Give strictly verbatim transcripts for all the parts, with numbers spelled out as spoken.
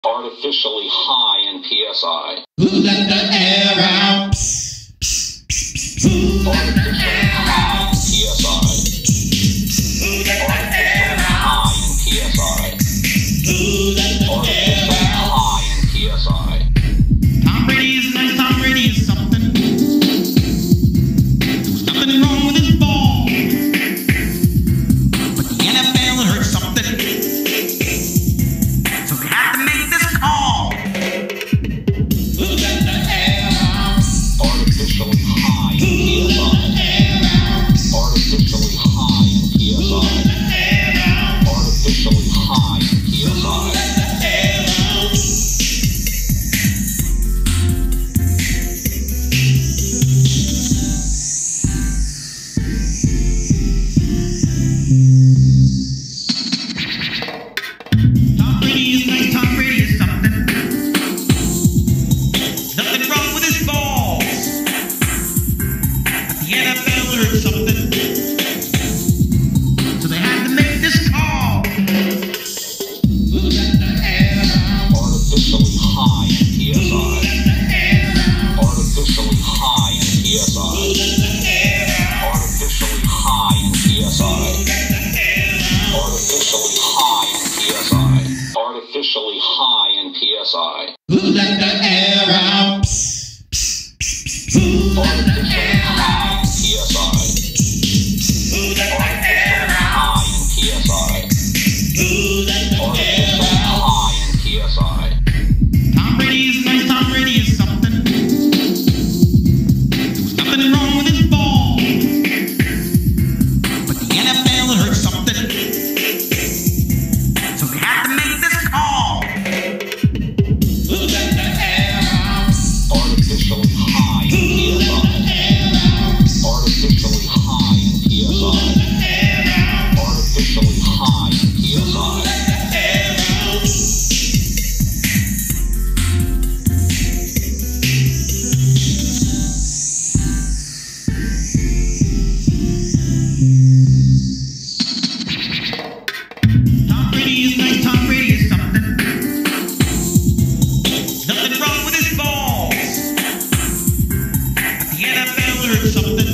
Artificially high in P S I. Who let the air out? Artificially high in P S I. Who let the air out? High in P S I. Who let the air Artificially out? high in P S I. Tom Brady is nice, Tom Brady is something. There's nothing wrong with his ball, but the N F L heard something, so they have to make this call. Who let the air out? Artificially high in Who P S let I. the air out? Artificially high in P S Who I. let the air out? Artificially high in P S Who I. let the air out? Tom Brady is nice, Tom Brady is something. Nothing wrong with his balls, but the N F L heard something, so they had to make this call. Who let the air out? Artificially high in P S Who I. let the air out? Artificially high in P S Who I. let the air out? Artificially high in P S Who I. let the air out? Artificially high in P S I. Artificially high in P S I. Who let the air out? Who let the Artificially air high out? in P S I. Who let the air Artificially out? high in P S I. Who let the air Artificially out? high in P S I. Tom Brady is nice, Tom Brady is something. There's nothing wrong with his ball, but the N F L heard something, so they had to make this call. Who let the air out? Artificially high in Who P S let I. the air out? Artificially high in P Who S let I. the air out? Artificially high in P S Who I. let the air out? Tom Brady is nice, Tom Brady is something. Nothing wrong with his balls, but the N F L heard something,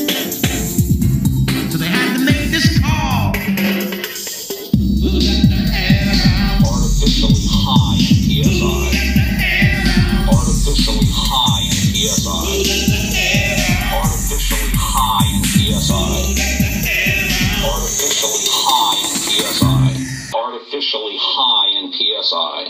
so they had to make this call. Who let the air out? Artificially high in P S Who I. let the air out? Artificially high in P S Who I. let the air out? Artificially high in P S Who I. let the air out? Artificially high in P S I. Artificially high in P S I.